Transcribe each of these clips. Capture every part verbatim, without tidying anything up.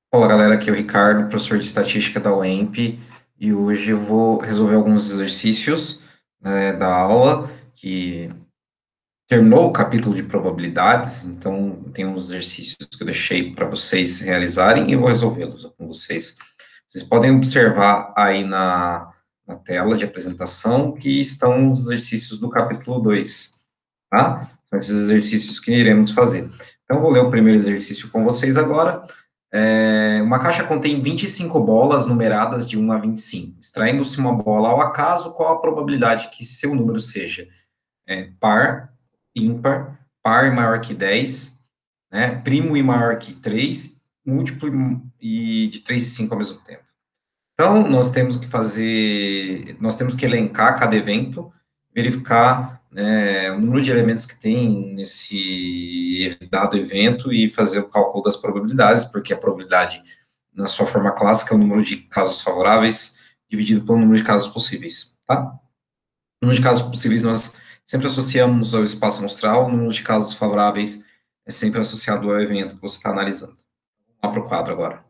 Olá, galera, aqui é o Ricardo, professor de estatística da U E M P, e hoje eu vou resolver alguns exercícios, né, da aula, que terminou o capítulo de probabilidades, então tem uns exercícios que eu deixei para vocês realizarem e eu vou resolvê-los com vocês. Vocês podem observar aí na, na tela de apresentação que estão os exercícios do capítulo dois, tá? São esses exercícios que iremos fazer. Então, eu vou ler o primeiro exercício com vocês agora. É, uma caixa contém vinte e cinco bolas numeradas de um a vinte e cinco. Extraindo-se uma bola ao acaso, qual a probabilidade que seu número seja é, par, ímpar, par maior que dez, né, primo e maior que três, múltiplo e de três e cinco ao mesmo tempo? Então, nós temos que fazer, nós temos que elencar cada evento, verificar, né, o número de elementos que tem nesse dado evento e fazer o cálculo das probabilidades, porque a probabilidade, na sua forma clássica, é o número de casos favoráveis dividido pelo número de casos possíveis, tá? O número de casos possíveis nós sempre associamos ao espaço amostral, o número de casos favoráveis é sempre associado ao evento que você está analisando. Vamos lá para o quadro agora.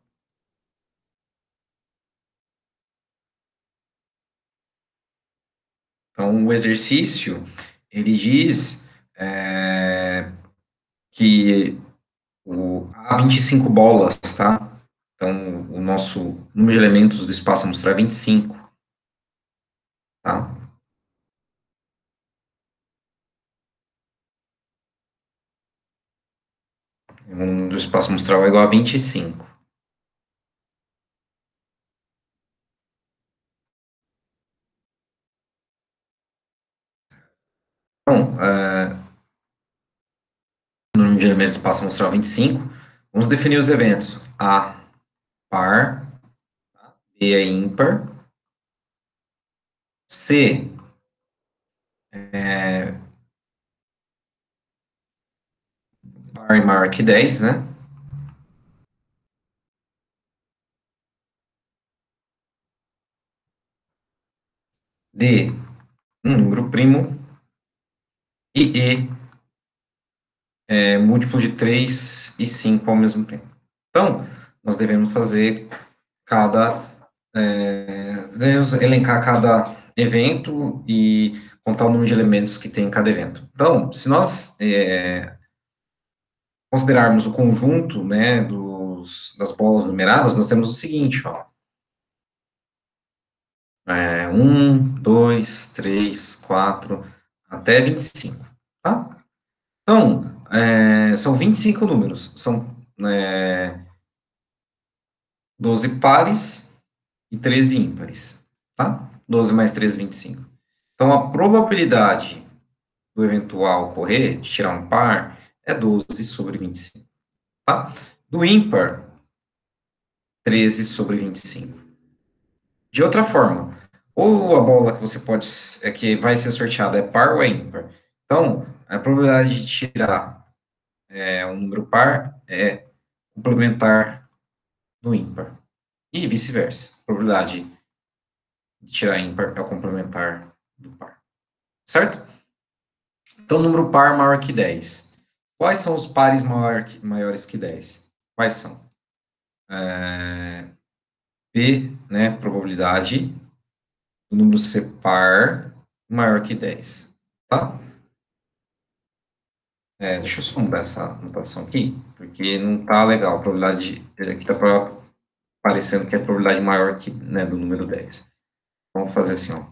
Então, o exercício, ele diz é, que o, há vinte e cinco bolas, tá? Então, o nosso número de elementos do espaço amostral é vinte e cinco, tá? O número do espaço amostral é igual a vinte e cinco. Então, é, o número de elementos do espaço amostral é vinte e cinco. Vamos definir os eventos. A, par, B é ímpar, C é par e maior que dez, né? D, um número primo, e E é múltiplo de três e cinco ao mesmo tempo. Então, nós devemos fazer cada, é, devemos elencar cada evento e contar o número de elementos que tem em cada evento. Então, se nós é, considerarmos o conjunto, né, dos, das bolas numeradas, nós temos o seguinte, ó, é, um, dois, três, quatro, até vinte e cinco, tá? Então, é, são vinte e cinco números, são é, doze pares e treze ímpares, tá? doze mais três, vinte e cinco. Então, a probabilidade do eventual ocorrer, de tirar um par, é doze sobre vinte e cinco, tá? Do ímpar, treze sobre vinte e cinco. De outra forma, ou a bola que você pode, é que vai ser sorteada é par ou é ímpar. Então, a probabilidade de tirar é, um número par é complementar do ímpar. E vice-versa. A probabilidade de tirar ímpar é o complementar do par. Certo? Então, número par maior que dez. Quais são os pares maior que, maiores que dez? Quais são? É, P, né, probabilidade do número ser par maior que dez. Tá? É, deixa eu só mudar essa notação aqui, porque não tá legal. A probabilidade, de- aqui tá parecendo que é a probabilidade maior que, né, do número dez. Vamos fazer assim, ó.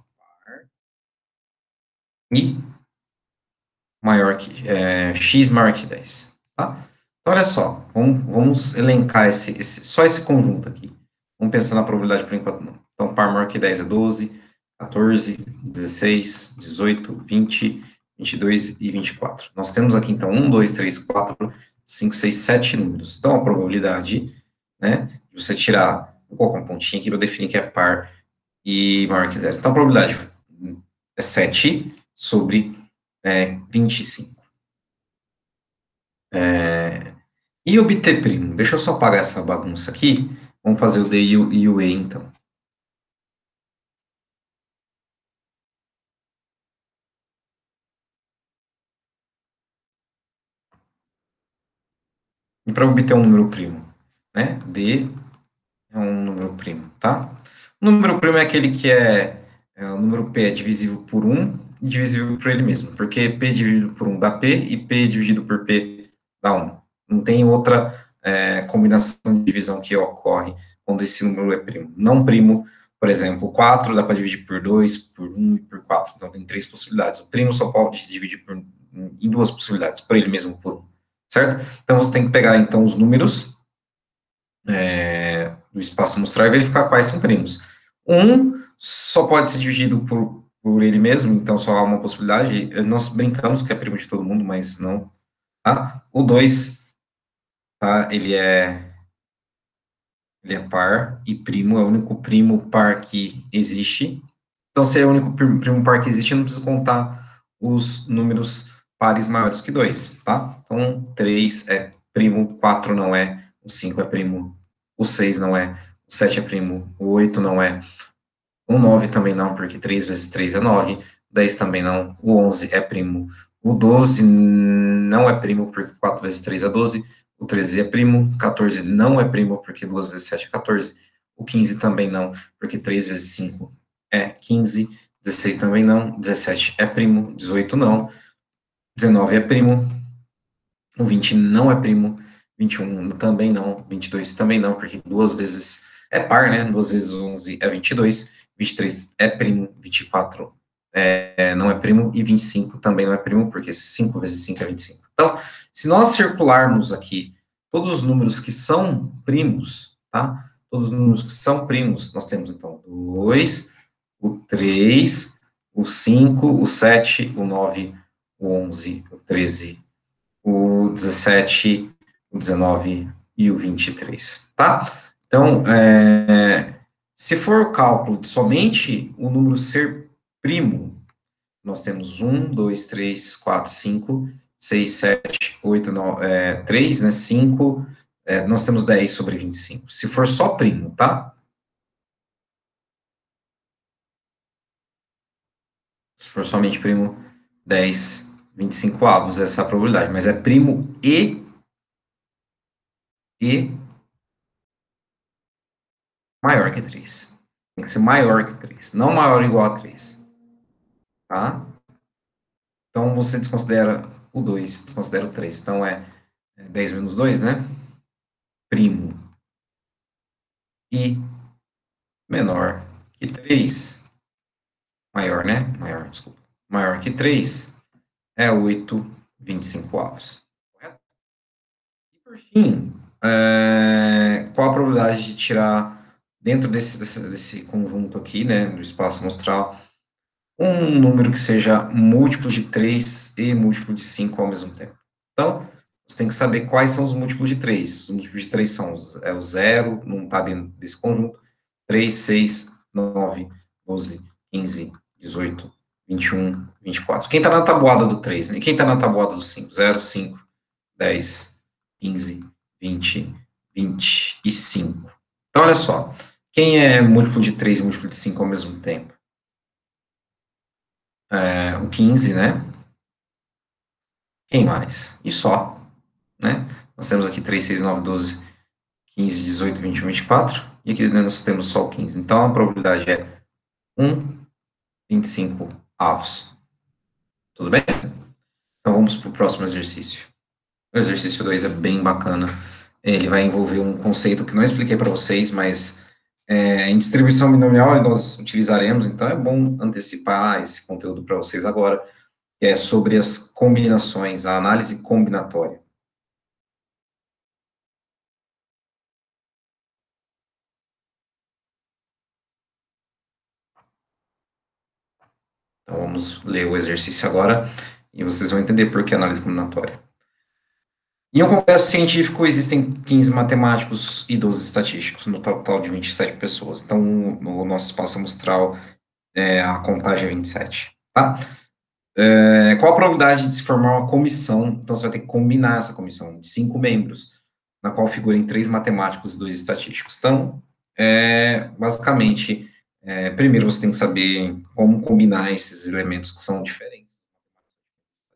I maior que, é, x maior que dez, tá? Então, olha só, vamos, vamos elencar esse, esse, só esse conjunto aqui. Vamos pensar na probabilidade por enquanto não. Então, par maior que dez é doze, quatorze, dezesseis, dezoito, vinte, vinte e dois e vinte e quatro. Nós temos aqui, então, um, dois, três, quatro, cinco, seis, sete números. Então, a probabilidade, né, de você tirar, vou colocar um pontinho aqui para definir que é par e maior que zero. Então, a probabilidade é sete sobre é, vinte e cinco. É, e obter primo? Deixa eu só apagar essa bagunça aqui. Vamos fazer o D e o, e o E, então. E para obter um número primo? né? D é um número primo, tá? O número primo é aquele que é, é o número P é divisível por um e divisível por ele mesmo, porque P dividido por um dá P e P dividido por P dá um. Não tem outra é, combinação de divisão que ocorre quando esse número é primo. Não primo, por exemplo, quatro dá para dividir por dois, por um e por quatro, então tem três possibilidades. O primo só pode dividir por, em duas possibilidades, por ele mesmo por um, certo? Então você tem que pegar então os números é, do espaço amostral e verificar quais são primos. Um só pode ser dividido por, por ele mesmo, então só há uma possibilidade. Nós brincamos que é primo de todo mundo, mas não. Tá? O dois, tá? Ele é, ele é par e primo, é o único primo par que existe. Então, se é o único primo, primo par que existe, eu não preciso contar os números pares maiores que dois, tá? Então, três é primo, quatro não é, o cinco é primo, o seis não é, o sete é primo, o oito não é, o nove também não, porque três vezes três é nove, dez também não, o onze é primo, o doze não é primo, porque quatro vezes três é doze, o treze é primo, quatorze não é primo, porque duas vezes sete é quatorze, o quinze também não, porque três vezes cinco é quinze, dezesseis também não, dezessete é primo, dezoito não, dezenove é primo, o vinte não é primo, vinte e um também não, vinte e dois também não, porque duas vezes é par, né? Duas vezes onze é vinte e dois, vinte e três é primo, vinte e quatro é, não é primo, e vinte e cinco também não é primo, porque cinco vezes cinco é vinte e cinco. Então, se nós circularmos aqui todos os números que são primos, tá? Todos os números que são primos, nós temos então dois, o três, o cinco, o sete, o nove, o onze, o treze, o dezessete, o dezenove e o vinte e três, tá? Então, é, se for o cálculo de somente o número ser primo, nós temos um, dois, três, quatro, cinco, seis, sete, oito, nove, é, três, né, cinco, é, nós temos dez sobre vinte e cinco. Se for só primo, tá? Se for somente primo, dez, vinte e cinco avos, essa é a probabilidade, mas é primo e, e maior que três. Tem que ser maior que três, não maior ou igual a três, tá? Então, você desconsidera o dois, desconsidera o três. Então, é dez menos dois, né? Primo e menor que três. Maior, né? Maior, desculpa. Maior que três é oito, vinte e cinco avos. Correto? E, por fim, é, qual a probabilidade de tirar, dentro desse, desse, desse conjunto aqui, né, do espaço amostral, um número que seja múltiplo de três e múltiplo de cinco ao mesmo tempo. Então, você tem que saber quais são os múltiplos de três. Os múltiplos de três são é o zero, não está dentro desse conjunto, três, seis, nove, doze, quinze, dezoito, vinte e um, vinte e quatro. Quem está na tabuada do três, né? Quem está na tabuada do cinco? zero, cinco, dez, quinze, vinte, vinte e cinco. Então, olha só. Quem é múltiplo de três e múltiplo de cinco ao mesmo tempo? É, o quinze, né? Quem mais? E só, né? Nós temos aqui três, seis, nove, doze, quinze, dezoito, vinte e um, vinte e quatro, e aqui nós temos só o quinze. Então, a probabilidade é um, vinte e cinco avos. Tudo bem? Então, vamos para o próximo exercício. O exercício dois é bem bacana. Ele vai envolver um conceito que não expliquei para vocês, mas é, em distribuição binomial nós utilizaremos, então é bom antecipar esse conteúdo para vocês agora, que é sobre as combinações, a análise combinatória. Então, vamos ler o exercício agora e vocês vão entender por que análise combinatória. Em um congresso científico, existem quinze matemáticos e doze estatísticos, no total de vinte e sete pessoas. Então, no nosso espaço amostral, é, a contagem é vinte e sete. Tá? É, qual a probabilidade de se formar uma comissão? Então, você vai ter que combinar essa comissão de cinco membros, na qual figurem três matemáticos e dois estatísticos. Então, é, basicamente, é, primeiro você tem que saber como combinar esses elementos que são diferentes.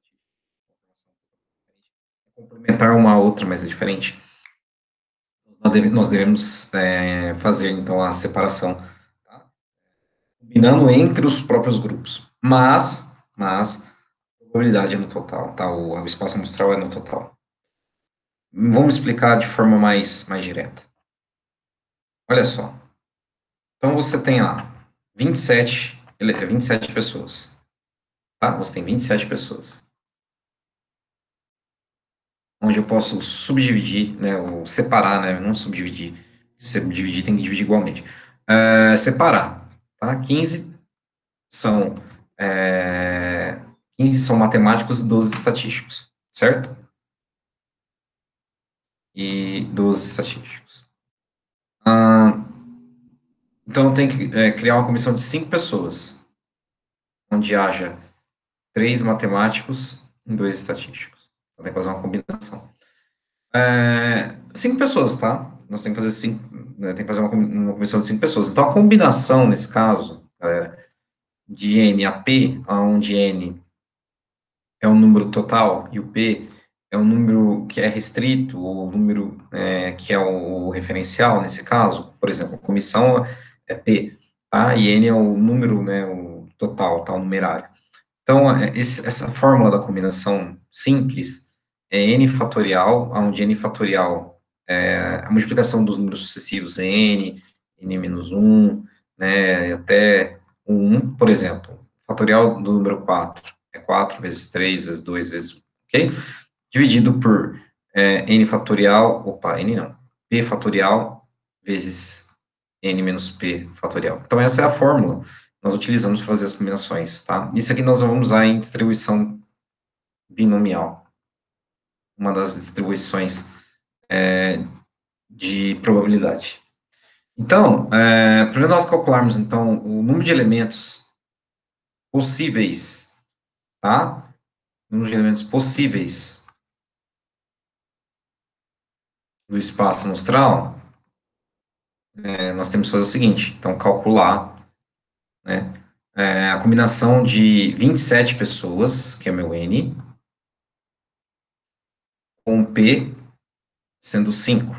Complementar uma a outra, mas é diferente. Os nós devemos é, fazer, então, a separação, tá? Combinando entre os próprios grupos. Mas, mas, a probabilidade é no total, tá? O, o espaço amostral é no total. Vamos explicar de forma mais, mais direta. Olha só. Então, você tem lá vinte e sete, vinte e sete pessoas, tá? Você tem vinte e sete pessoas. Onde eu posso subdividir, né, ou separar, né, não subdividir, se dividir tem que dividir igualmente. É, separar, tá? quinze são, é, quinze são matemáticos e doze estatísticos, certo? E doze estatísticos. Ah, então, eu tenho que é, criar uma comissão de cinco pessoas, onde haja três matemáticos e dois estatísticos. Então, tem que fazer uma combinação. É, cinco pessoas, tá? Nós temos que fazer cinco, né, tem que fazer uma, uma comissão de cinco pessoas. Então, a combinação, nesse caso, galera, de N a P, onde N é o número total e o P é o número que é restrito, ou o número é, que é o referencial, nesse caso, por exemplo, a comissão é P, tá? E N é o número, né, o total, tá? O numerário. Então, é, esse, essa fórmula da combinação simples é N fatorial, onde N fatorial é a multiplicação dos números sucessivos N, N menos um, né, até o um, por exemplo, fatorial do número quatro é quatro vezes três vezes dois vezes um, ok? Dividido por é, N fatorial, opa, N não, P fatorial vezes N menos P fatorial. Então, essa é a fórmula que nós utilizamos para fazer as combinações, tá? Isso aqui nós vamos usar em distribuição binomial, uma das distribuições é, de probabilidade. Então, é, primeiro nós calcularmos, então, o número de elementos possíveis, tá? O número de elementos possíveis do espaço amostral, é, nós temos que fazer o seguinte, então, calcular, né, é, a combinação de vinte e sete pessoas, que é meu N, com P sendo cinco,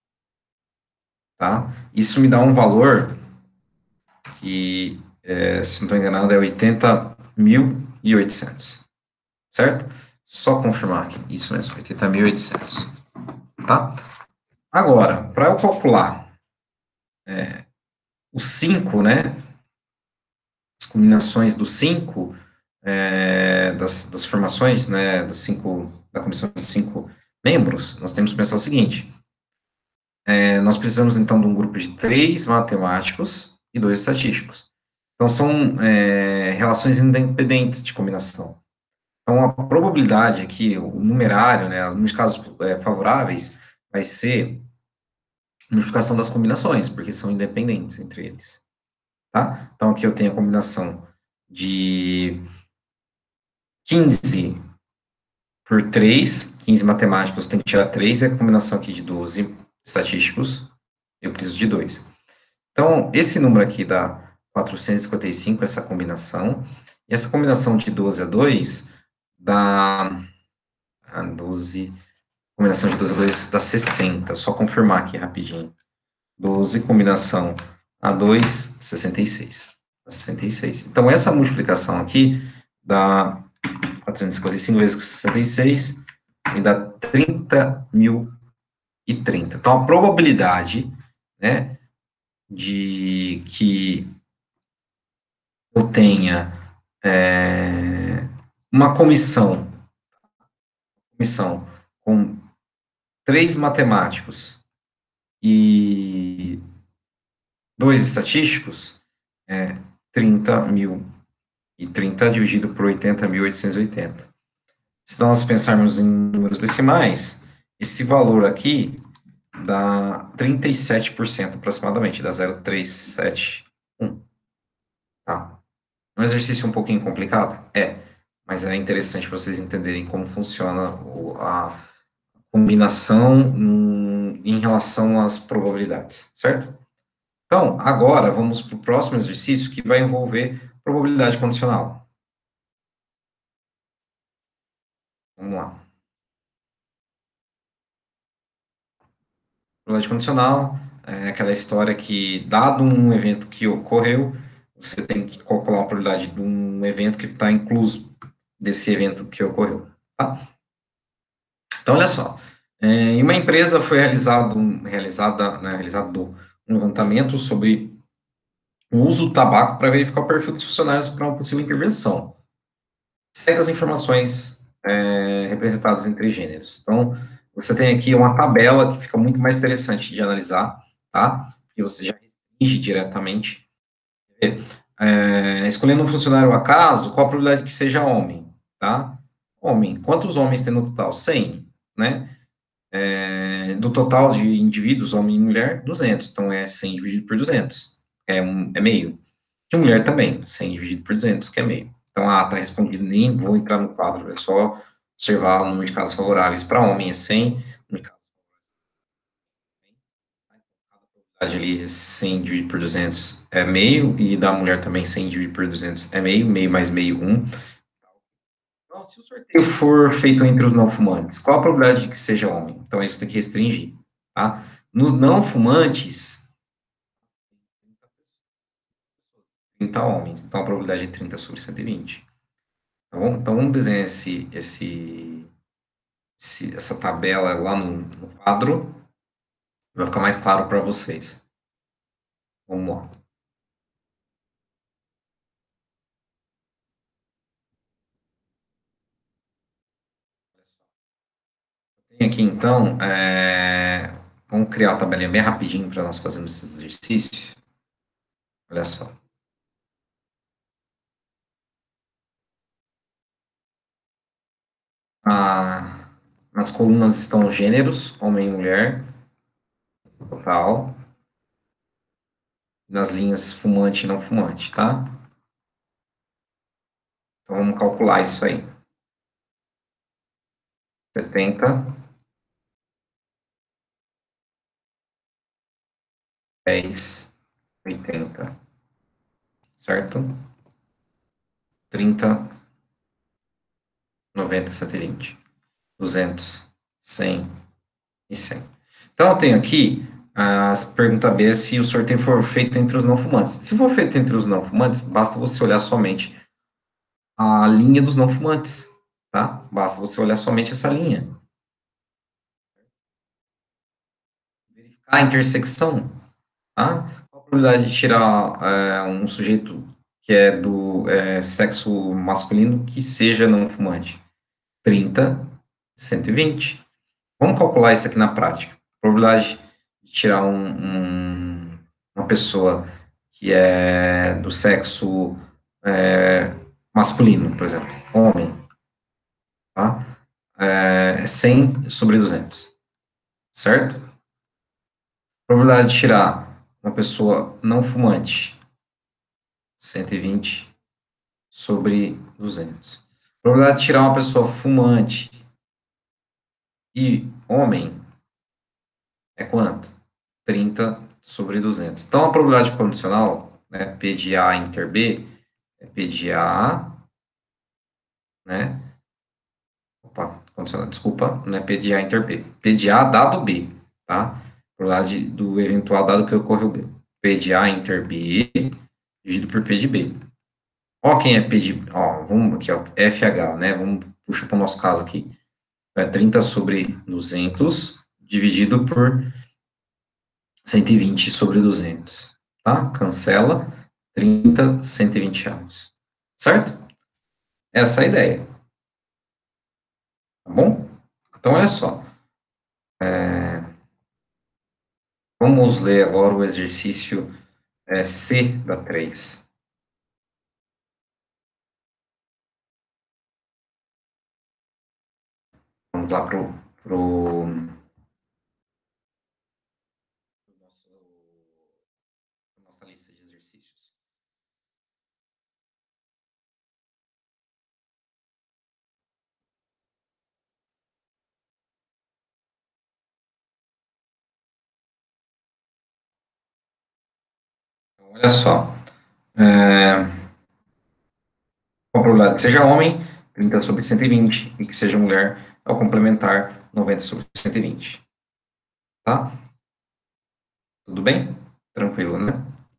tá? Isso me dá um valor que, é, se não estou enganado, é oitenta mil e oitocentos, certo? Só confirmar aqui, isso mesmo, oitenta mil e oitocentos, tá? Agora, para eu calcular é, o cinco, né, as combinações do cinco, é, das, das formações, né, dos cinco, da comissão de cinco membros, nós temos que pensar o seguinte, é, nós precisamos, então, de um grupo de três matemáticos e dois estatísticos. Então, são é, relações independentes de combinação. Então, a probabilidade aqui, o numerário, né, nos casos é, favoráveis, vai ser a multiplicação das combinações, porque são independentes entre eles. Tá? Então, aqui eu tenho a combinação de quinze por três, quinze matemáticos, tem que tirar três, é a combinação aqui de doze estatísticos, eu preciso de dois. Então, esse número aqui dá quatrocentos e cinquenta e cinco, essa combinação, e essa combinação de doze a dois dá a doze, combinação de doze a dois dá sessenta, só confirmar aqui rapidinho. doze, combinação a dois, sessenta e seis. sessenta e seis. Então, essa multiplicação aqui dá quatrocentos e cinquenta e cinco vezes sessenta e seis e dá trinta mil e trinta. Então, a probabilidade, né, de que eu tenha é, uma comissão, comissão com três matemáticos e dois estatísticos, é trinta mil e trinta dividido por oitenta mil oitocentos e oitenta. Se nós pensarmos em números decimais, esse valor aqui dá trinta e sete por cento aproximadamente, dá zero vírgula trezentos e setenta e um. Tá? É um exercício um pouquinho complicado? É, mas é interessante para vocês entenderem como funciona a combinação em relação às probabilidades, certo? Então, agora vamos para o próximo exercício que vai envolver probabilidade condicional. Vamos lá. probabilidade condicional é aquela história que, dado um evento que ocorreu, você tem que calcular a probabilidade de um evento que está incluso desse evento que ocorreu, tá? Então, olha só, é, em uma empresa foi realizado, um, realizada, né, realizado um levantamento sobre o uso do tabaco para verificar o perfil dos funcionários para uma possível intervenção. Segue as informações é, representadas entre gêneros. Então, você tem aqui uma tabela que fica muito mais interessante de analisar, tá? E você já restringe diretamente. É, escolhendo um funcionário ao acaso, qual a probabilidade que seja homem, tá? Homem. Quantos homens tem no total? cem, né? É, do total de indivíduos, homem e mulher, duzentos. Então, é cem dividido por duzentos. É, um, é meio. De mulher também, cem dividido por duzentos, que é meio. Então, ah, tá respondido, nem vou entrar no quadro, é só observar o número de casos favoráveis. Para homem é cem, no caso ali é cem dividido por duzentos é meio, e da mulher também cem dividido por duzentos é meio, meio mais meio, um. Então, se o sorteio for feito entre os não fumantes, qual a probabilidade de que seja homem? Então, isso tem que restringir, tá? Nos não fumantes, trinta homens, então a probabilidade é trinta sobre cento e vinte. Tá bom? Então, vamos desenhar esse, esse, esse, essa tabela lá no, no quadro, vai ficar mais claro para vocês. Vamos lá. Tem aqui, então, é, vamos criar uma tabelinha bem rapidinho para nós fazermos esse exercício. Olha só. Ah, nas colunas estão os gêneros, homem e mulher, total. Nas linhas fumante e não fumante, tá? Então vamos calcular isso aí. setenta, dez, oitenta, certo? trinta, noventa, cento e vinte, duzentos, cem e cem. Então eu tenho aqui a pergunta B se o sorteio for feito entre os não fumantes. Se for feito entre os não fumantes, basta você olhar somente a linha dos não fumantes, tá? Basta você olhar somente essa linha. Verificar a intersecção, tá? Qual a probabilidade de tirar é, um sujeito que é do é, sexo masculino que seja não fumante? trinta, cento e vinte. Vamos calcular isso aqui na prática. A probabilidade de tirar um, um, uma pessoa que é do sexo é, masculino, por exemplo, homem, tá? É cem sobre duzentos, certo? A probabilidade de tirar uma pessoa não fumante, cento e vinte sobre duzentos. A probabilidade de tirar uma pessoa fumante e homem é quanto? trinta sobre duzentos. Então, a probabilidade condicional, né, P de A inter B, é P de A, né? Opa, condicional, desculpa, não é P de A inter P. P de A dado B, tá? Probabilidade do eventual dado que ocorreu B. P de A inter B dividido por P de B. Ó quem é P de... Ó, vamos aqui, ó, F H, né? Vamos puxar para o nosso caso aqui. É trinta sobre duzentos dividido por cento e vinte sobre duzentos, tá? Cancela, trinta, cento e vinte anos, certo? Essa é a ideia, tá bom? Então, olha só, vamos ler agora o exercício é, C da três. Vamos lá para o nossa lista de exercícios. Então, olha só, é, com a probabilidade que seja homem, trinta sobre cento e vinte, e que seja mulher, ao complementar, noventa sobre cento e vinte, tá? Tudo bem? Tranquilo, né?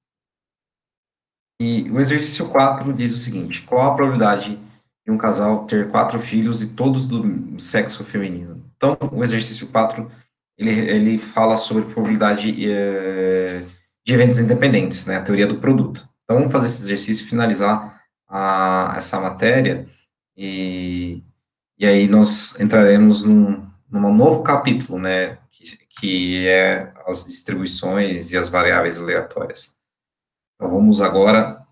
E o exercício quatro diz o seguinte: qual a probabilidade de um casal ter quatro filhos e todos do sexo feminino? Então, o exercício quatro ele, ele fala sobre probabilidade eh, de eventos independentes, né? A teoria do produto. Então, vamos fazer esse exercício, finalizar a, essa matéria e, e aí nós entraremos num, num novo capítulo, né? Que, que é as distribuições e as variáveis aleatórias. Então, vamos agora,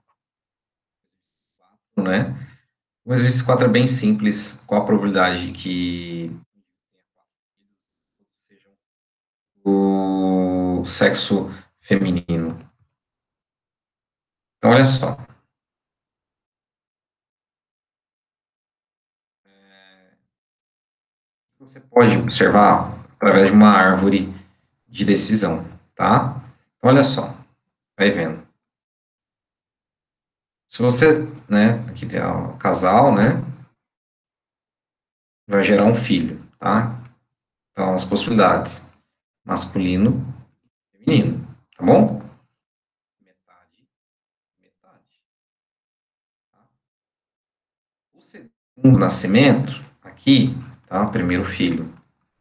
né? O exercício quatro é bem simples. Qual a probabilidade que sejam o sexo feminino? Então, olha só. Você pode observar através de uma árvore de decisão, tá? Então, olha só, vai vendo. Se você, né, aqui tem o casal, né, vai gerar um filho, tá? Então, as possibilidades, masculino, feminino, tá bom? Metade, metade. Tá? O segundo nascimento, aqui, tá? Primeiro filho.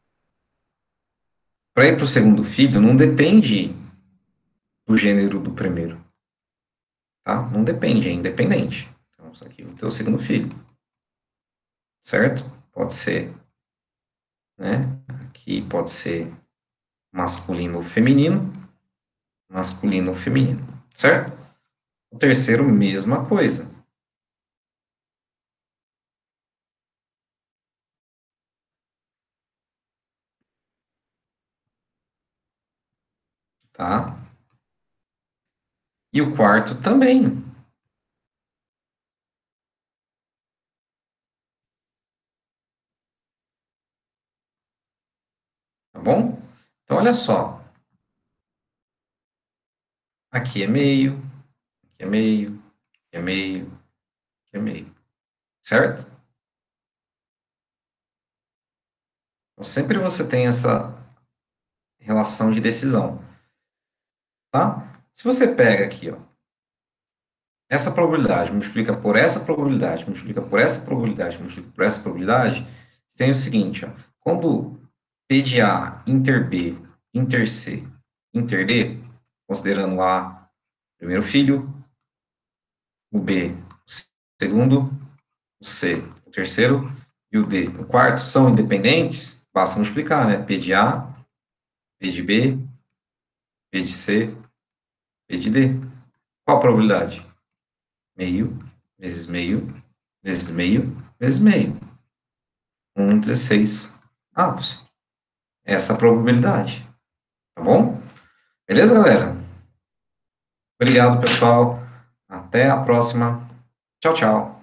Para ir para o segundo filho, não depende do gênero do primeiro, tá? Não depende, é independente. Então, isso aqui é o teu segundo filho, certo? Pode ser, né? Aqui pode ser masculino ou feminino, masculino ou feminino, certo? O terceiro, mesma coisa, tá? E o quarto também, tá bom? Então, olha só, aqui é meio, aqui é meio, aqui é meio, aqui é meio, certo? Então, sempre você tem essa relação de decisão, tá? Se você pega aqui, ó, essa probabilidade multiplica por essa probabilidade, multiplica por essa probabilidade, multiplica por essa probabilidade, você tem o seguinte, ó, quando P de A, inter B, inter C, inter D, considerando A, primeiro filho, o B, o segundo, o C, o terceiro, e o D, o quarto, são independentes, basta multiplicar, né? P de A, P de B, P de C, P de D. Qual a probabilidade? Meio, vezes meio, vezes meio, vezes meio. um dezesseis avos. Essa é a probabilidade. Tá bom? Beleza, galera? Obrigado, pessoal. Até a próxima. Tchau, tchau.